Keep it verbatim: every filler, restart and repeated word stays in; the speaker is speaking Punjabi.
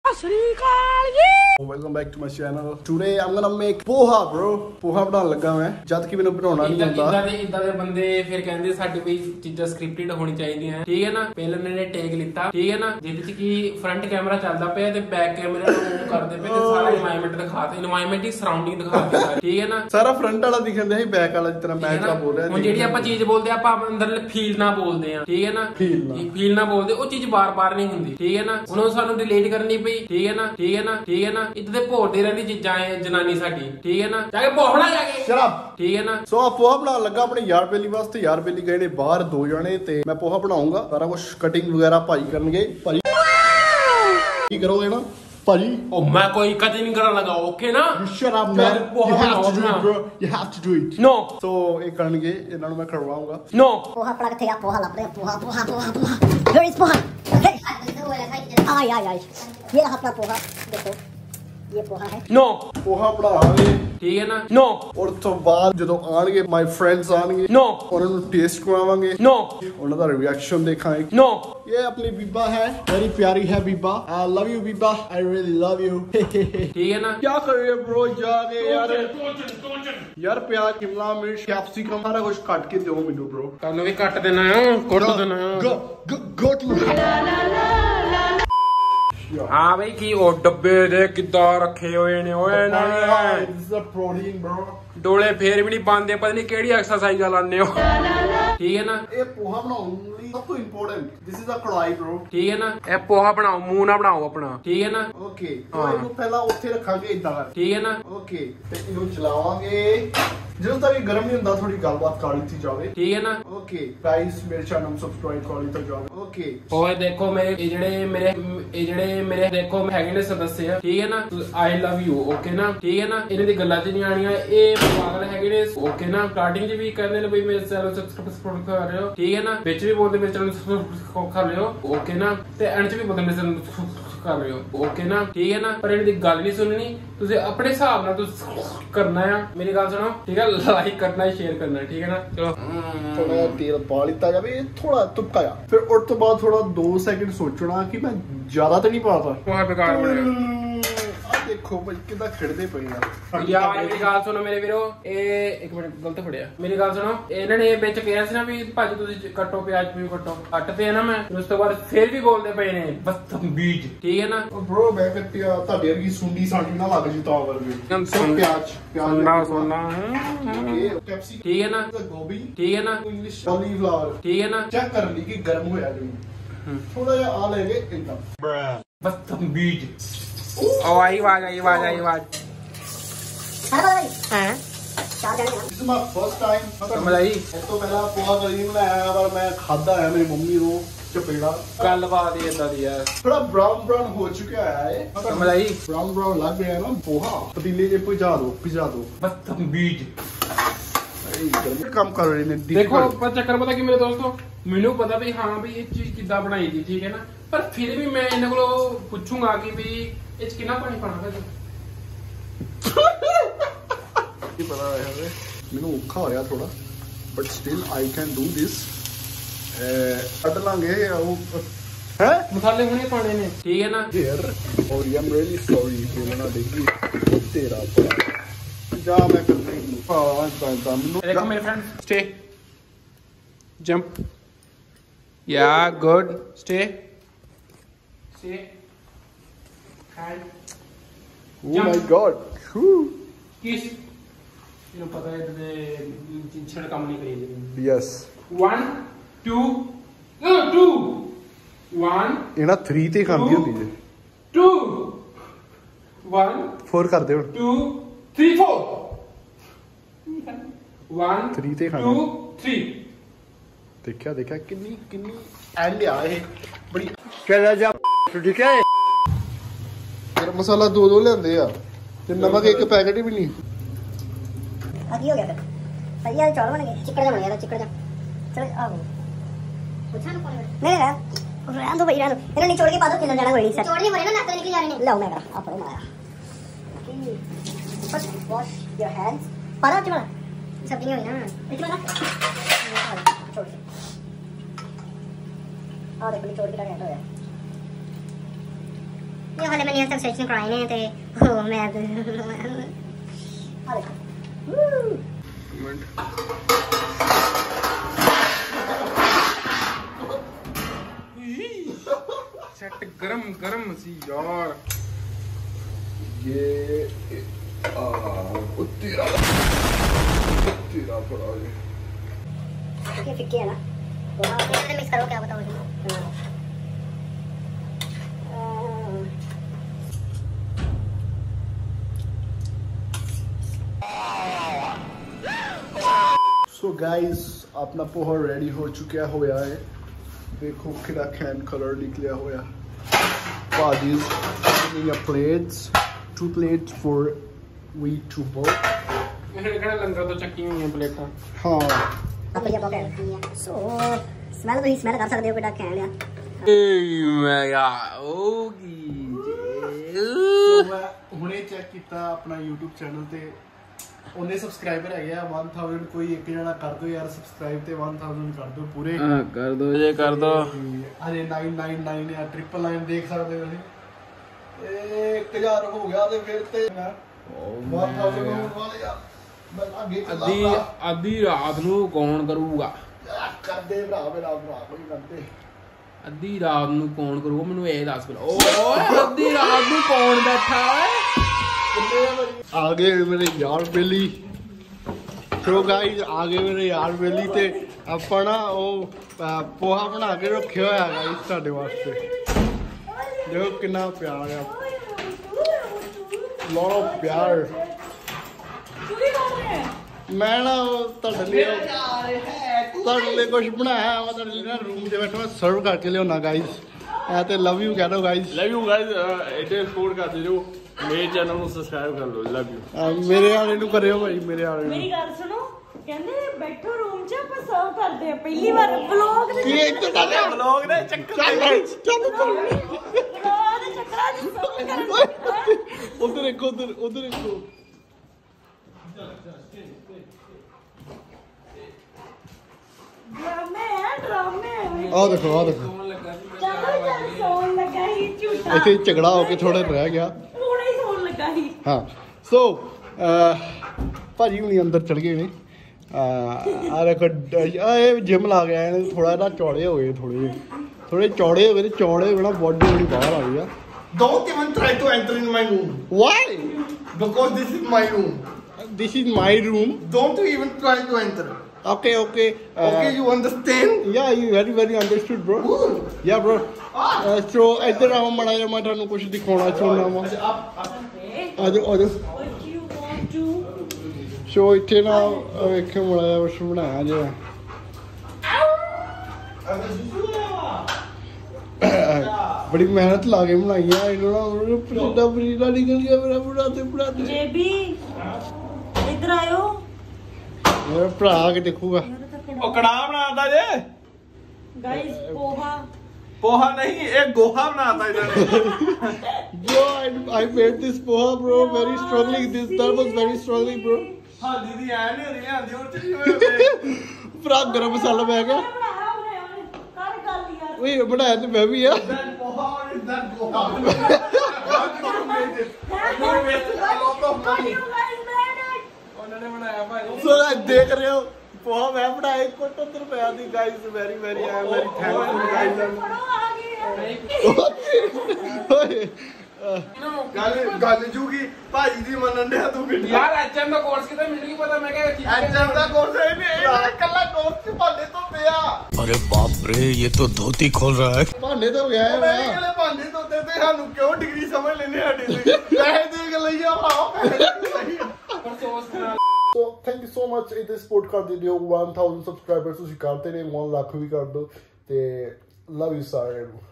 Welcome back to my channel. Today I'm gonna make poha, bro. Poha ਬਣਾਉਣ ਲੱਗਾ ਮੈਂ ਜਦ ਕਿ ਮੈਨੂੰ ਬਣਾਉਣਾ ਨਹੀਂ ਆਉਂਦਾ। ਇਦਾਂ ਦੇ ਇਦਾਂ ਦੇ ਬੰਦੇ ਫਿਰ ਕਹਿੰਦੇ ਸਾਡੀ ਵੀ ਚੀਜ਼ਾਂ ਸਕ੍ਰਿਪਟਡ ਹੋਣੀ ਚਾਹੀਦੀਆਂ, ਠੀਕ ਹੈ ਨਾ। ਪਹਿਲਾਂ ਮੈंने ਟੇਕ ਲਿੱਤਾ, ਠੀਕ ਹੈ ਨਾ, ਜਿਹਦੇ ਚ ਕੀ ਫਰੰਟ ਕੈਮਰਾ ਚੱਲਦਾ ਪਿਆ ਤੇ ਬੈਕ ਕੈਮਰਾ ਨੂੰ ਮੂਵ ਕਰਦੇ ਪਏ ਤੇ ਸਾਰਾ এনवायरमेंट ਦਿਖਾਤਾ, एनवायरमेंट ਦੀ ਸਰਾਊਂਡਿੰਗ ਦਿਖਾਤੀ, ਠੀਕ ਹੈ ਨਾ। ਸਾਰਾ ਫਰੰਟ ਵਾਲਾ ਦਿਖਦਾ ਸੀ, ਬੈਕ ਵਾਲਾ ਜਿਸ ਤਰ੍ਹਾਂ ਮੈਂ ਕਾ ਬੋਲ ਰਿਹਾ। ਹੁਣ ਜਿਹੜੀ ਆਪਾਂ ਚੀਜ਼ ਬੋਲਦੇ ਆਪਾਂ ਅੰਦਰਲੇ ਫੀਲ ਨਾ ਬੋਲਦੇ ਆ, ਠੀਕ ਹੈ ਨਾ, ਫੀਲ ਨਾ ਬੋਲਦੇ, ਉਹ ਚੀਜ਼ ਬਾਰ-ਬਾਰ ਨਹੀਂ ਹੁੰਦੀ, ਠੀਕ ਹੈ ਨਾ। ਉਹਨੂੰ ਸਾਨੂੰ ਡਿਲੀਟ ਕਰਨੀ ਪਈ, ਠੀਕ ਹੈ ਨਾ, ਠੀਕ ਹੈ ਨਾ, ਠੀਕ ਹੈ ਨਾ। ਇੱਦਾਂ ਦੇ ਭੋਰਦੀ ਰਹਿੰਦੀ ਚੀਜ਼ਾਂ ਹੈ ਜਨਾਨੀ ਸਾਡੀ, ਠੀਕ ਹੈ ਨਾ। ਜਾ ਕੇ ਪੋਹਾ ਬਣਾ ਜਾ ਕੇ ਸ਼ਰਾਬ, ਠੀਕ ਹੈ ਨਾ। ਸੋ ਆ ਪੋਹਾ ਬਣਾਉਣ ਲੱਗਾ ਆਪਣੇ ਯਾਰ ਬੇਲੀ ਵਾਸਤੇ। ਯਾਰ ਬੇਲੀ ਗਏ ਨੇ ਬਾਹਰ ਦੋ ਜਣੇ ਤੇ ਮੈਂ ਪੋਹਾ ਬਣਾਉਂਗਾ। ਸਾਰਾ ਕੁਝ ਕਟਿੰਗ ਵਗੈਰਾ ਭਾਈ ਕਰਨਗੇ। ਭਾਜੀ ਕੀ ਕਰੋਗੇ ਨਾ ਭਾਜੀ? ਉਹ ਮੈਂ ਕੋਈ ਕਦੇ ਨਹੀਂ ਕਰਨ ਲੱਗਾ, ਓਕੇ ਨਾ। Shut up man, you have to do it bro, you have to do it. No. So ਇਹ ਕਰਨਗੇ, ਇਹਨਾਂ ਨੂੰ ਮੈਂ ਕਰਵਾਉਂਗਾ। ਨੋ। ਪੋਹਾ ਪੜਾ ਕਿੱਥੇ ਆ? ਪੋਹਾ ਲੱਭ ਰਿਹਾ, ਪੋਹਾ ਪੋਹਾ ਪੋਹਾ ਪੋਹਾ। Where is poha? ਆਈ ਆਈ ਆਈ, ਇਹ ਰਹਾ ਆਪਣਾ ਪੋਹਾ, ਦੇਖੋ ਇਹ ਪੋਹਾ ਹੈ। ਨੋ। ਪੋਹਾ ਬਣਾਵਾਂਗੇ, ਠੀਕ ਹੈ ਨਾ। ਨੋ। ਔਰ ਤੋਂ ਬਾਅਦ ਜਦੋਂ ਆਣਗੇ ਮਾਈ ਫਰੈਂਡਸ ਆਣਗੇ, ਨੋ, ਉਹਨਾਂ ਨੂੰ ਟੇਸਟ ਕਰਾਵਾਂਗੇ। ਨੋ। ਉਹਨਾਂ ਦਾ ਰਿਐਕਸ਼ਨ ਦੇਖਾਂਗੇ। ਨੋ। ये अपनी बीबा है, वेरी प्यारी है Biba. I love you Biba, I really love you। ठीक है ना। क्या कर रहे हो ब्रो? जाके यार यार प्याज, शिमला मिर्च, कैप्सिकम सारा कुछ काट के दो मेनू ब्रो। ਤੁਹਾਨੂੰ ਵੀ ਕੱਟ ਦੇਣਾ ਹੈ, ਕੱਟ ਦੇਣਾ ਹੈ। Go go go to। ਹਾਂ ਬਈ ਕੀ ਉਹ ਡੱਬੇ ਦੇ ਕਿੱਦਾਂ ਰੱਖੇ ਹੋਏ ਨੇ ਓਏ ਇਹਨਾਂ ਨੇ। This is a protein bro। ਡੋਲੇ ਫੇਰ ਵੀ ਨਹੀਂ ਪਾਉਂਦੇ, ਪਤਾ ਨਹੀਂ ਕਿਹੜੀ ਐਕਸਰਸਾਈਜ਼ ਲਾਉਂਦੇ ਹੋ, ਠੀਕ ਹੈ ਨਾ। ਇਹ ਪੋਹਾ ਬਣਾਉਣ ਲਈ ਸਭ ਤੋਂ ਇੰਪੋਰਟੈਂਟ ਦਿਸ ਇਜ਼ ਅ ਕੜਾਈ ਬ్రో, ਠੀਕ ਹੈ ਨਾ। ਇਹ ਪੋਹਾ ਬਣਾਓ, ਮੂੰਹ ਨਾ ਬਣਾਓ ਆਪਣਾ, ਠੀਕ ਹੈ ਨਾ। ਓਕੇ, ਇਹਨੂੰ ਪਹਿਲਾਂ ਉੱਥੇ ਰੱਖਾਂਗੇ ਇਦਾਂ, ਠੀਕ ਹੈ ਨਾ। ਓਕੇ, ਤੇ ਇਹਨੂੰ ਚਲਾਵਾਂਗੇ ਜਦੋਂ ਤੱਕ ਇਹ ਗਰਮ ਨਹੀਂ ਹੁੰਦਾ, ਥੋੜੀ ਗੱਲਬਾਤ ਕਰ ਲਈ ਜਾਵੇ, ਠੀਕ ਹੈ ਨਾ। ਓਕੇ ਗਾਇਸ, ਮੇਰੇ ਚੈਨਲ ਨੂੰ ਸਬਸਕ੍ਰਾਈਬ ਕਰ ਲਈ ਜਾਵੇ। ਓਕੇ, ਓਏ ਦੇਖੋ ਮੇਰੇ ਇਹ ਜਿਹੜੇ ਮੇਰੇ ਇਹ ਜਿਹੜੇ ਮੇਰੇ ਦੇਖੋ ਹੈਗੇ ਨੇ ਸਦੱਸਿਆ, ਠੀਕ ਹੈ ਨਾ। ਆਈ ਲਵ ਯੂ, ਓਕੇ ਨਾ, ਠੀਕ ਹੈ ਨਾ। ਇਹਨਾਂ ਦੀ ਗੱਲਾਂ ਚ ਨਹੀਂ ਆਣੀਆਂ, ਇਹ ਪਾਗਲ ਹੈਗੇ ਨੇ, ਓਕੇ ਨਾ। ਸਟਾਰਟਿੰਗ ਚ ਵੀ ਕਹਿੰਦੇ ਨੇ ਬਈ ਮੇਰੇ ਚੈਨਲ ਨੂੰ ਸਬਸਕ੍ਰਾਈਬ ਕਰ ਰਹੇ ਹੋ, ਠੀਕ ਹੈ ਨਾ। ਵਿੱਚ ਵੀ ਬੋਲਦੇ ਮੇਰੇ ਚੈਨਲ ਨੂੰ ਸਬਸਕ੍ਰਾਈਬ ਕਰ ਰਹੇ ਹੋ, ਓਕੇ ਨਾ। ਤੇ ਐਂਡ ਚ ਵੀ ਬੋਲਦੇ ਮੇਰੇ ਚੈਨਲ ਨੂੰ ਕਰ ਰਹੇ ਹੋ, ਓਕੇ ਨਾ, ਠੀਕ ਹੈ ਨਾ। ਪਰ ਇਹਨਾਂ ਦੀ ਗੱਲ ਨਹੀਂ ਸੁਣਨੀ, ਤੁਸੀਂ ਆਪਣੇ ਹਿਸਾਬ ਨਾਲ ਤੁਸੀਂ ਕਰਨਾ ਆ। ਮੇਰੀ ਗੱਲ ਸੁਣੋ, ਠੀਕ ਹੈ। ਲਾਈਕ ਕਰਨਾ ਹੈ, ਸ਼ੇਅਰ ਕਰਨਾ ਹੈ, ਠੀਕ ਹੈ ਨਾ। ਚਲੋ ਥੋੜਾ ਤੇਲ ਪਾ ਲਿੱਤਾ ਜਾਵੇ, ਥੋੜਾ ਤੁਪਕਾ ਜਾ, ਫਿਰ ਉਸ ਤੋਂ ਬਾਅਦ ਥੋੜਾ ਦੋ ਸੈਕਿੰਡ ਸੋਚਣਾ ਕਿ ਮੈਂ ਜ਼ਿਆਦਾ ਤਾਂ ਨਹੀਂ ਪਾਤਾ। ਪੋਹਾ ਬੇਕਾਰ ਬਣਿਆ। ਦੇਖੋ ਭਾਈ ਕਿੱਦਾਂ ਖਿੜਦੇ ਪਏ ਆ ਯਾਰ। ਮੇਰੀ ਗੱਲ ਸੁਣੋ ਮੇਰੇ ਵੀਰੋ, ਇਹ ਇੱਕ ਮਿੰਟ ਗਲਤ ਫੜਿਆ। ਮੇਰੀ ਗੱਲ ਸੁਣੋ, ਇਹਨਾਂ ਨੇ ਵਿੱਚ ਕਿਹਾ ਸੀ ਨਾ ਵੀ ਭਾਜੀ ਤੁਸੀਂ ਕੱਟੋ ਪਿਆਜ ਵੀ ਕੱਟੋ, ਕੱਟ ਤੇ ਨਾ ਮੈਂ, ਉਸ ਤੋਂ ਬਾਅਦ ਫੇਰ ਵੀ ਬੋਲਦੇ ਪਏ ਨੇ ਬਦਤਮੀਜ਼, ਠੀਕ ਹੈ ਨਾ। ਬ్రో ਮੈਂ ਕੱਟਿਆ ਤੁਹਾਡੇ ਵਰਗੀ ਸੁੰਡੀ ਸਾਡੀ ਨਾ ਲੱਗ ਜੀ ਤਾਂ ਵਰਗੀ। ਪਿਆਜ ਪਿਆਜ ਨਾ ਸੁਣਨਾ ਹੈ, ਕੈਪਸਿਕਮ, ਠੀਕ ਹੈ ਨਾ। ਗੋਭੀ, ਠੀਕ ਹੈ ਨਾ। ਇੰਗਲਿਸ਼ ਕਾਲੀਫਲਾਵਰ, ਠੀਕ ਹੈ ਨਾ। ਚੈੱਕ ਕਰ ਲਈ ਕਿ ਗਰਮ ਹੋਇਆ ਨਹੀਂ, ਥੋੜਾ ਜਿਹਾ ਆ ਲੈਗੇ ਇੰਨਾ। ਬਦਤਮੀਜ਼। ओ आई आवाज आई आवाज आई आवाज। ਹਾਂ ਚਾਰ ਜਣੇ This is my first time। ਸਮਝ ਆਈ। ਇਸ ਤੋਂ ਪਹਿਲਾਂ ਪੋਹਾ ਕਦੀ ਨਹੀਂ ਬਣਾਇਆ, ਪਰ ਮੈਂ ਖਾਦਾ ਹੈ ਮੇਰੀ ਮੰਮੀ ਨੂੰ ਚਪੇੜਾ। ਗੱਲਬਾਤ ਹੀ ਏਦਾਂ ਦੀ ਯਾਰ, ਥੋੜਾ ਬ੍ਰਾਊਨ ਬ੍ਰਾਊਨ ਹੋ ਚੁੱਕਿਆ ਹੈ, ਸਮਝ ਆਈ। ਬ੍ਰਾਊਨ ਬ੍ਰਾਊਨ ਲੱਗ ਰਿਹਾ ਨਾ ਪੋਹਾ। ਪਤੀਲੇ 'ਚ ਭਿਜਾ ਦੋ ਭਿਜਾ ਦੋ। ਬਦਤਮੀਜ਼ ਕੰਮ ਕਰ ਰਹੇ ਨੇ। ਦੇਖੋ ਪਰ ਚੱਕਰ ਪਤਾ ਕੀ ਮੇਰੇ ਦੋਸਤੋ, ਮੈਨੂੰ ਪਤਾ ਵੀ ਹਾਂ ਵੀ ਇਹ ਚੀਜ਼ ਕਿੱਦਾਂ ਬਣਾਈ ਦੀ, ਠੀਕ ਹੈ ਨਾ। ਪਰ ਫਿਰ ਵੀ ਮੈਂ ਇਹਨਾਂ ਕੋਲੋਂ ਪੁੱਛੂੰਗਾ ਕਿ ਵੀ ਇਹ ਚ ਕਿੰਨਾ ਪਾਣੀ ਪਾਣਾ ਹੈ। ਕੀ ਪਤਾ ਹੈ, ਮੈਨੂੰ ਔਖਾ ਹੋਇਆ ਥੋੜਾ, but still I can do this. ਕੱਢ ਲਾਂਗੇ ਉਹ ਹੈ, ਮਸਾਲੇ ਹੁਣੇ ਪਾਣੇ ਨੇ, ਠੀਕ ਹੈ ਨਾ। ਯਾਰ ਔਰ ਆਈ ਐਮ ਰੀਅਲੀ ਸੌਰੀ ਬੋਲਣਾ ਡਿੱਗੀ ਤੇਰਾ ਜਾ ਮੈਂ ਕਰਦਾ ਹੀ ਹਾਂ ਤਾਂ ਤਾਂ ਮੈਨੂੰ। ਦੇਖੋ ਮੇਰੇ friend, stay jump, yeah good, stay stay hand. Oh my god ਕਿਸ ਇਹਨੂੰ ਪਤਾ ਹੈ ਤੇ ਛੜ ਕੰਮ ਨਹੀਂ ਕਰੀਏ। Yes one two no two one ਇਹਨਾਂ ਥ੍ਰੀ ਤੇ ਖਾਂਦੀ ਹੁੰਦੀ ਜੇ। two one ਫੋਰ ਕਰਦੇ ਹੁਣ। two three four one three ਤੇ ਖਾਂਦੀ। two three ਦੇਖਿਆ ਦੇਖਿਆ ਕਿੰਨੀ ਕਿੰਨੀ ਐਂਡ ਆ ਇਹ ਬੜੀ। चला जा ठीक है। ਗਰਮ ਮਸਾਲਾ ਦੋ ਦੋ ਲੈਂਦੇ ਆ ਤੇ ਨਮਕ ਇੱਕ ਪੈਕੇਟ ਹੀ ਵੀ ਨਹੀਂ। ਆ ਕੀ ਹੋ ਗਿਆ ਫਿਰ? ਸਹੀ ਹੈ, ਚੌਲ ਬਣ ਗਏ, ਚਿੱਕੜ ਜਿਹਾ ਬਣ ਗਿਆ, ਚਿੱਕੜ ਜਿਹਾ। ਚਲੋ ਆਹੋ ਪੁੱਛਾਂ ਨੂੰ ਪਾਣੀ ਨਹੀਂ ਰਹਿ ਰਹਿਣ ਦੋ ਭਈ, ਰਹਿਣ ਦੋ। ਇਹਨਾਂ ਨੇ ਛੋੜ ਕੇ ਪਾ ਦੋ, ਕਿੰਨਾ ਜਾਣਾ ਹੋਈ ਸਰ। ਛੋੜ ਨਹੀਂ ਮਰੇ ਨਾ, ਨੱਕ ਨਿਕਲ ਜਾ ਰਹੇ ਨੇ। ਲਓ ਮੈਂ ਕਰਾਂ ਆਪਣੇ ਮਾਇਆ। First wash your hands. ਪਾ ਦੋ ਚਮੜਾ ਸਬਜ਼ੀ ਹੋਈ ਨਾ ਇੱਥੇ ਵਾਲਾ ਛੋੜ ਕੇ ਆ ਦੇਖੋ, ਛੋੜ ਕੇ ਲਗਾਇਆ ਹੋਇਆ। ਇਹ ਹਾਲੇ ਮੈਂ ਨਹੀਂ ਤੱਕ ਸੈਸ਼ਨ ਕਰਾਏ ਨੇ ਤੇ ਉਹ ਮੈਂ ਆ ਦੇਖੋ ਮਿੰਟ सेट गरम गरम सी यार ये आ तेरा तेरा पड़ा है फिक्के फिक्के है ना तो आप इसमें मिक्स करो क्या बताओ जी सो गाइस अपना पोहा रेडी हो चुका होया है देखो किड़ा कैन कलर निकलिया होया Paddy's in a plates two plates for we to both मेरे घरे लंगर तो चक्की हुई है प्लेटां हाँ आप ये पॉकेट सो स्मेल तो ही स्मेल कर सकते हो किड़ा कैन लिया ए मैं यार ओगी मैं हुणे चेक किया अपना YouTube चैनल ते ਉਹਨੇ ਸਬਸਕ੍ਰਾਈਬਰ ਹੈਗੇ ਆ one thousand ਕੋਈ ਇੱਕ ਜਣਾ ਕਰ ਦਿਓ ਯਾਰ ਸਬਸਕ੍ਰਾਈਬ ਤੇ one thousand ਕਰ ਦਿਓ ਪੂਰੇ ਹਾਂ ਕਰ ਦੋ ਜੇ ਕਰ ਦੋ ਅਰੇ nine nine nine ਆ triple nine ਦੇਖ ਸਕਦੇ ਹੋ ਤੁਸੀਂ ਇਹ ਇੱਕ ਹਜ਼ਾਰ ਹੋ ਗਿਆ ਤੇ ਫਿਰ ਤੇ one thousand ਹੋਣ ਵਾਲੇ ਆ ਮੈਂ ਅੱਗੇ ਅੱਧੀ ਅੱਧੀ ਰਾਤ ਨੂੰ ਕੌਣ ਕਰੂਗਾ ਕਰਦੇ ਭਰਾ ਮੇਰਾ ਭਰਾ ਕੋਈ ਕਰਦੇ ਅੱਧੀ ਰਾਤ ਨੂੰ ਕੌਣ ਕਰੂਗਾ ਮੈਨੂੰ ਇਹ ਦੱਸ ਪਹਿਲਾਂ ਓਏ ਅੱਧੀ ਰਾਤ ਨੂੰ ਕੌਣ ਬੈਠਾ ਓਏ आ गए मेरे यार बेली तो गाइस आ गए मेरे यार बेली ते ਆਪਾਂ ਨਾ ਉਹ ਪੋਹਾ ਬਣਾ ਕੇ ਰੱਖਿਆ ਹੋਇਆ ਗਾਇਸ ਤੁਹਾਡੇ ਵਾਸਤੇ ਦੇਖੋ ਕਿੰਨਾ ਪਿਆਰ ਆ ਲੋਟ ਆਫ ਪਿਆਰ ਮੈਂ ਨਾ ਤੁਹਾਡੇ ਲਈ ਤੁਹਾਡੇ ਲਈ ਕੁਝ ਬਣਾਇਆ ਮੈਂ ਤੁਹਾਡੇ ਲਈ ਨਾ ਰੂਮ ਦੇ ਵਿੱਚ ਮੈਂ ਸਰਵ ਕਰਕੇ ਲਿਆਉਣਾ ਗਾਇਸ ਐ ਤੇ ਲਵ ਯੂ ਕਹਿ ਦੋ ਗਾਇਸ ਲਵ ਯੂ ਗਾਇਸ ਇਹਦੇ ਸਪੋਰਟ ਕਰਦੇ ਰਹੋ ਮੇਰੇ ਚੈਨਲ ਨੂੰ ਸਬਸਕ੍ਰਾਈਬ ਕਰ ਲਓ ਲਵ ਯੂ ਮੇਰੇ ਵਾਲੇ ਨੂੰ ਕਰਿਓ ਭਾਈ ਮੇਰੇ ਵਾਲੇ ਨੂੰ ਮੇਰੀ ਗੱਲ ਸੁਣੋ ਕਹਿੰਦੇ ਬੈਠੋ ਰੂਮ 'ਚ ਆਪਾਂ ਸਰਵ ਕਰਦੇ ਆ ਪਹਿਲੀ ਵਾਰ ਵਲੌਗ ਦੇ ਕੀ ਇੱਥੇ ਦਾ ਵਲੌਗ ਦੇ ਚੱਕਰ ਚੱਲ ਚੱਲ ਵਲੌਗ ਦੇ ਚੱਕਰਾਂ 'ਚ ਸਰਵ ਕਰਦੇ ਉਧਰ ਇੱਕ ਉਧਰ ਉਧਰ ਇੱਕ ਡਰਾਮੇ ਆ ਡਰਾਮੇ ਆ ਦੇਖੋ ਆ ਦੇਖੋ ਚਲੋ ਚੱਲ ਸੌਣ ਲੱਗਾ ਹੀ ਝੂਠਾ ਇੱਥੇ ਝਗੜਾ ਹੋ ਕੇ ਥੋੜਾ ਰਹਿ ਗਿਆ ਹੁਣੇ ਹੀ ਸੌਣ ਲੱਗਾ ਹੀ ਹਾਂ ਸੋ ਭਾਜੀ ਹੁਣੀ ਅੰਦਰ ਚੜ ਗਏ ਨੇ ਆ ਦੇਖੋ ਆ ਇਹ ਜਿਮ ਲਾ ਗਿਆ ਇਹਨੇ ਥੋੜਾ ਜਿਹਾ ਚੌੜੇ ਹੋ ਗਏ ਥੋੜੇ ਜਿਹੇ ਥੋੜੇ ਚੌੜੇ ਹੋ ਗਏ ਤੇ ਚੌੜੇ ਹੋ ਨਾ ਬੋਡੀ ਬੜੀ ਬਾਹਰ ਆ ਗਈ ਆ Don't even try to enter in my room why because this is my room. this is my room Don't you even try to enter. okay okay uh, Okay, you understand? yeah you very very understood bro yeah bro uh, so ਇੱਧਰ ਆਓ ਮੜਾ ਜਿਹਾ ਮੈਂ ਤੁਹਾਨੂੰ ਕੁਝ ਦਿਖਾਉਣਾ ਚਾਹੁੰਦਾ ਵਾਂ ਆਜੋ ਆਜੋ What you want to ਸੋ ਇੱਥੇ ਨਾ ਵੇਖੋ ਮੜਾ ਜਿਹਾ ਕੁਝ ਬਣਾਇਆ ਜਿਹਾ ਬੜੀ ਮਿਹਨਤ ਲਾ ਕੇ ਬਣਾਈਆਂ ਇਹਨਾਂ ਨਾਲ ਪਰੀਦਾ ਪਰੀਦਾ ਨਿਕਲ ਗਿਆ ਮੇਰਾ ਬਣਾਤੇ ਬਣਾਤੇ ਜੇਬੀ ਇੱਧਰ ਆਇਓ ਮੇਰਾ ਭਰਾ ਆ ਕੇ ਦੇਖੂਗਾ ਉਹ ਕੜਾਹ ਬਣਾਉਂਦਾ ਜੇ ਗਾਇਸ ਪੋਹਾ ਪੋਹਾ ਨਹੀਂ ਇਹ ਗੋਹਾ ਬਣਾਉਂਦਾ ਇਹਨਾਂ ਨੇ bro I, I made this poha bro very struggling this that was very struggling bro ਹਾਂ ਦੀਦੀ ਐ ਨਹੀਂ ਹੁੰਦੀ ਆਂਦੀ ਉਹ ਚ ਹੋਏ ਭਰਾ ਗਰਮ ਮਸਾਲਾ ਪੈ ਗਿਆ ਬਣਾਇਆ ਉਹਨੇ ਉਹਨੇ ਕਰ ਗੱਲ ਯਾਰ ਓਏ ਬਣਾਇਆ ਤੇ ਮੈਂ ਵੀ ਆ that poha or is that goha you made it you made it a lot of money ਉਹਨਾਂ ਨੇ ਬਣਾਇਆ ਭਾਈ ਸੋ ਦੇਖ ਰਹੇ ਹੋ ਪੋਹਾ ਮੈਂ ਬਣਾਇਆ ਕੋਟ ਰੁਪਿਆ ਦੀ guys very very I am very thankful guys ਓਏ ਗੱਲ ਗੱਲ ਜੂਗੀ ਭਾਜੀ ਦੀ ਮੰਨਣ ਡਿਆ ਤੂੰ ਕਿੱਡੀ ਯਾਰ ਐਚਐਮ ਦਾ ਕੋਰਸ ਕਿਤੇ ਮੈਨੂੰ ਕੀ ਪਤਾ ਮੈਂ ਕਿਹਾ ਐਚਐਮ ਦਾ ਕੋਰਸ ਹੈ ਨਹੀਂ ਇਹ ਕੱਲਾ ਕੋਰਸ ਚ ਭਾਂਡੇ ਤੋਂ ਪਿਆ अरे बाप रे ये तो धोती खोल रहा है ਭਾਂਡੇ ਤੋਂ ਗਿਆ ਮੈਂ ਮੈਂ ਕਿਹਲੇ ਭਾਂਡੇ ਤੋਂ ਤੇ ਸਾਨੂੰ ਕਿਉਂ ਡਿਗਰੀ ਸਮਝ ਲੈਨੇ ਸਾਡੀ ਤੇ ਪੈਸੇ ਦੇ ਕੇ ਲਈ ਆ ਭਰਾ ਪੈਸੇ ਪਰ ਸੋਸ ਕਰਾ so thank you so much ਇਹਦੇ ਸਪੋਰਟ ਕਰ ਦਿਓ one thousand ਸਬਸਕ੍ਰਾਈਬਰਸ ਤੁਸੀਂ ਕਰਦੇ ਨੇ one ਲੱਖ ਵੀ ਕਰ ਦਿਓ ਤੇ ਲਵ ਯੂ ਸਾਰਿਆਂ ਨੂੰ